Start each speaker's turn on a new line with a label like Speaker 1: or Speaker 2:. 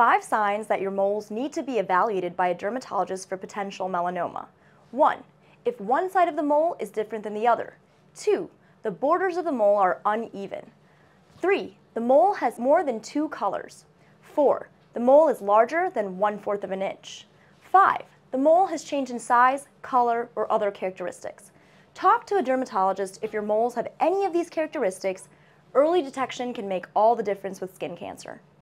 Speaker 1: 5 signs that your moles need to be evaluated by a dermatologist for potential melanoma. 1. If one side of the mole is different than the other. 2. The borders of the mole are uneven. 3. The mole has more than 2 colors. 4. The mole is larger than 1/4 of an inch. 5. The mole has changed in size, color, or other characteristics. Talk to a dermatologist if your moles have any of these characteristics. Early detection can make all the difference with skin cancer.